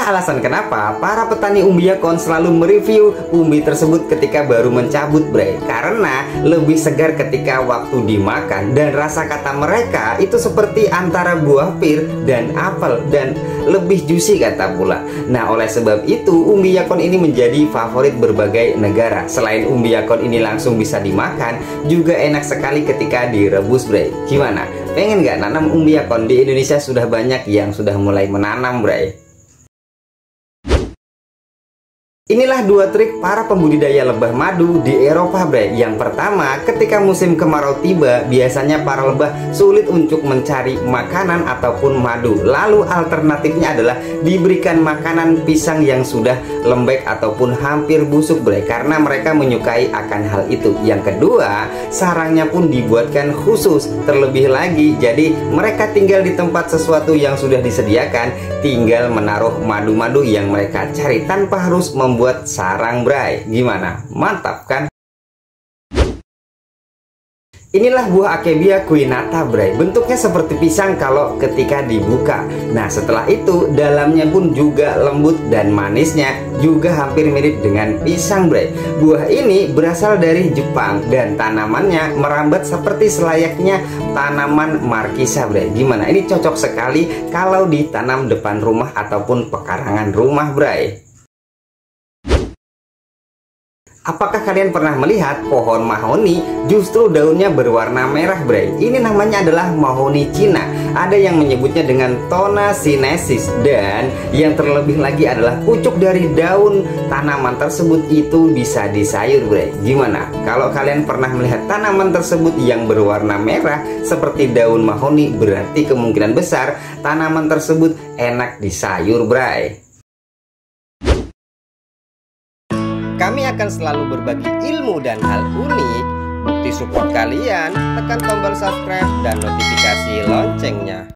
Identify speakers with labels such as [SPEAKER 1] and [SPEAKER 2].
[SPEAKER 1] Inilah alasan kenapa para petani umbi-yakon selalu mereview umbi tersebut ketika baru mencabut, Bray. Karena lebih segar ketika waktu dimakan, dan rasa kata mereka itu seperti antara buah pir dan apel, dan lebih juicy kata pula. Nah, oleh sebab itu umbi yakon ini menjadi favorit berbagai negara. Selain umbi yakon ini langsung bisa dimakan, juga enak sekali ketika direbus, Bray. Gimana? Pengen nggak nanam umbi yakon? Di Indonesia sudah banyak yang sudah mulai menanam, Bray. Inilah dua trik para pembudidaya lebah madu di Eropa, Bray. Yang pertama, ketika musim kemarau tiba, biasanya para lebah sulit untuk mencari makanan ataupun madu. Lalu alternatifnya adalah diberikan makanan pisang yang sudah lembek ataupun hampir busuk, Bray, karena mereka menyukai akan hal itu. Yang kedua, sarangnya pun dibuatkan khusus. Terlebih lagi, jadi mereka tinggal di tempat sesuatu yang sudah disediakan, tinggal menaruh madu-madu yang mereka cari tanpa harus membuat sarang, Bray. Gimana? Mantap kan? Inilah buah Akebia cuinata, Bray. Bentuknya seperti pisang kalau ketika dibuka. Nah, setelah itu dalamnya pun juga lembut dan manisnya juga hampir mirip dengan pisang, Bray. Buah ini berasal dari Jepang dan tanamannya merambat seperti selayaknya tanaman markisa, Bray. Gimana? Ini cocok sekali kalau ditanam depan rumah ataupun pekarangan rumah, Bray. Apakah kalian pernah melihat pohon mahoni justru daunnya berwarna merah, Bray? Ini namanya adalah mahoni Cina. Ada yang menyebutnya dengan Thona sinensis, dan yang terlebih lagi adalah pucuk dari daun tanaman tersebut itu bisa disayur, Bray. Gimana? Kalau kalian pernah melihat tanaman tersebut yang berwarna merah seperti daun mahoni, berarti kemungkinan besar tanaman tersebut enak disayur, Bray. Kami akan selalu berbagi ilmu dan hal unik. Bukti support kalian, tekan tombol subscribe dan notifikasi loncengnya.